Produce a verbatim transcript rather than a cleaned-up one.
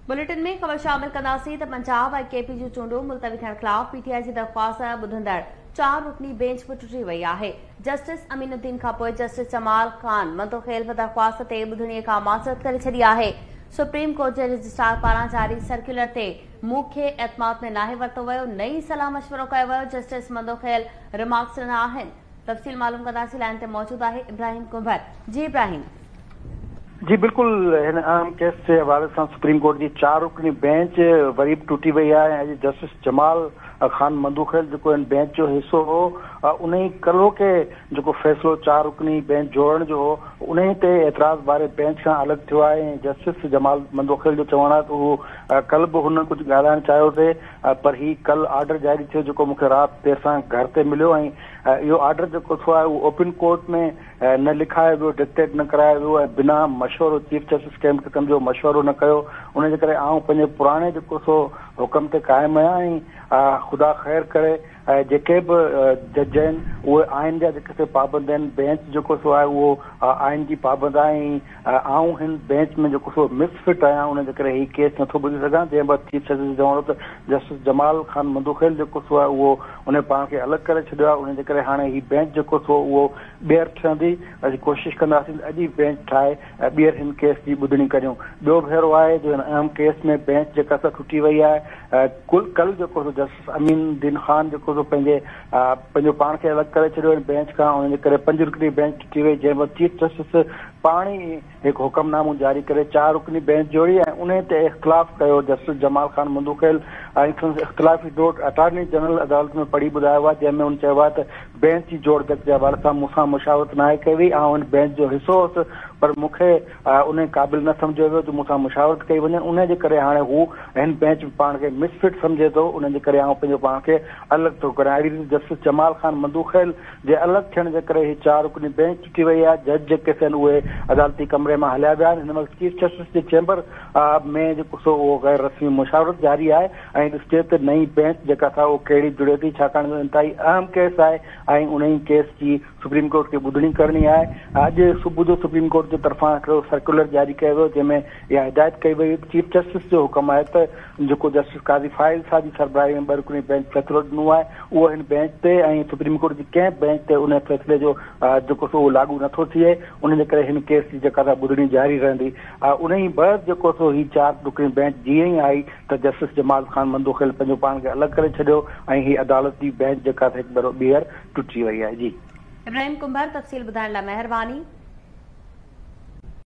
Bulletin में ख़बर शामिल कंदासीं त पंजाब ऐं केपी जूं चूंडूं मुलतवी थियण ख़िलाफ़ पीटीआई जी दरख़्वास्त ॿुधंदड़ चार रुकनी बेंच बि टुटी वई आहे। जस्टिस अमीनुद्दीन खां पोइ जस्टिस जमाल खान मंदोखेल बि दरख़्वास्त ते ॿुधणीअ खां माज़रत करे छॾी आहे। सुप्रीम कोर्ट जे रजिस्ट्रार पारां जारी सर्कुलर ते मुख्य एतमाद में नाहे वरितो वियो। नई सलाह मशवरो कयो वियो। जस्टिस मंदोखेल रिमार्क्स ॾिना आहिनि। तफ़सील मालूम कंदासीं। लाइन ते मौजूद आहे इब्राहिम कुंभर। जी इब्राहिम। जी बिल्कुल, हिन अहम केस जे हवाले सां सुप्रीम कोर्ट जी चार रुकनी बेंच वरी बि टुटी वई आहे। अॼु जस्टिस जमाल खान मंदोखेल जेको हिन बेंच जो हिसो हो, उन ई कलो के जेको फ़ैसिलो चार रुकनी बेंच जोड़ण जो हो, उन ई ते एतिराज़ वारे बेंच खां अलॻि थियो आहे। ऐं जस्टिस जमाल मंदोखेल जो चवणु आहे त उहो कल्ह बि हुन कुझु ॻाल्हाइणु चाहियो थे, पर ही कल्ह ऑर्डर जारी थियो जेको मूंखे राति देर सां घर ते मिलियो। ऐं इहो ऑर्डर जेको थियो आहे उहो ओपन कोर्ट में न लिखायो वियो, डिक्टेट न करायो वियो ऐं बिना मशवरो चीफ जस्टिस कंहिं किस्म जो मशवरो न कयो। उनजे करे आउं पंहिंजे पुराणे जेको सो हुकम ते क़ाइमु आहियां। ऐं ख़ुदा ख़ैर करे जेके बि जज आहिनि उहे आइन जा जेके से पाबंद आहिनि। बेंच जेको सो आहे उहो आइन जी पाबंद आहे। ऐं आउं हिन बेंच में जेको सो मिसफिट आहियां, उनजे करे हीउ केस नथो ॿुधी सघां। जंहिं वक़्तु चीफ जस्टिस चवणो त जस्टिस जमाल खान मंदोखेल जेको सो आहे उहो उन पाण खे अलॻि करे छॾियो आहे। उनजे करे हाणे हीउ बेंच जेको सो उहो ॿीहर ठहंदी। अॼु कोशिशि कंदासीं अॼु ई बेंच ठाहे ॿीहर हिन केस जी ॿुधणी करियूं। ॿियो भेरो आहे जो हिन अहम केस में बेंच जेका सा टुटी वई आहे। कुल कल जेको सो जस्टिस अमीनुद्दीन खान जेको सो पंहिंजे पंहिंजो पाण खे अलॻि करे छॾियो बेंच खां। उनजे करे पंज रुकनी बेंच टुटी वई, जंहिं वक़्तु चीफ जस्टिस पाण ई हिकु हुकमनामो जारी करे चार रुकनी बेंच जोड़ी ऐं उन ते इख़्तिलाफ़ कयो। जस्टिस जमाल खान मंदोखेल ऐं इख़्तिलाफ़ी नोट अटॉर्नी जनरल अदालत में पढ़ी ॿुधायो आहे, जंहिंमें हुन चयो आहे त बेंच जी जोड़ जक जे हवाले सां मूंसां मुशावरत नाहे कई वई। ऐं हिन बेंच जो हिसो हुउसि, पर मूंखे उन क़ाबिल न सम्झो वियो जो मूंसां मुशावरत कई वञे। उनजे करे हाणे हू हिन बेंच पाण खे मिसफिट सम्झे थो। उनजे करे आउं पंहिंजो पाण खे अलॻि थो करां। अहिड़ी रीति जस्टिस जमाल खान मंदोखेल जे अलॻि थियण जे करे ही चार रुकनी बेंच टुटी वई आहे। जज जेके आहिनि उहे अदालती कमरे मां हलिया विया आहिनि। हिन वक़्तु चीफ जस्टिस जे चैम्बर में जेको सो उहो गैर रस्मी मुशावरत जारी आहे ऐं ॾिसे त नई बेंच जेका था उहो कहिड़ी जुड़े थी, छाकाणि त इंतिहाई अहम केस आहे ऐं उन ई केस जी सुप्रीम कोर्ट खे ॿुधणी करणी आहे। अॼु सुबुह जो सुप्रीम कोर्ट जे तरफ़ां हिकिड़ो सर्कुलर जारी कयो वियो, जंहिंमें इहा हिदायत कई वई चीफ जस्टिस जो हुकुम आहे त जेको जस्टिस काज़ी फाइल सां जी सरबराही में ॿ रुकनी बेंच फ़ैसिलो ॾिनो आहे उहो हिन बेंच ते ऐं सुप्रीम कोर्ट जी कंहिं बेंच ते उन फ़ैसिले जो जेको सो उहो लागू नथो थिए। उनजे करे हिन केस जी जेका ॿुधणी जारी रहंदी। उन ई बैदि जेको सो ही चार रुकनी बेंच जीअं ई आई त जस्टिस जमाल खान मंदोखेल पंहिंजो पाण खे अलॻि करे छॾियो ऐं ही अदालत जी बेंच जेका हिकु भेरो ॿीहर टुटी वई आहे। जी इब्राहिम कुंभर, तफ़सील ॿुधाइण लाइ महिरबानी।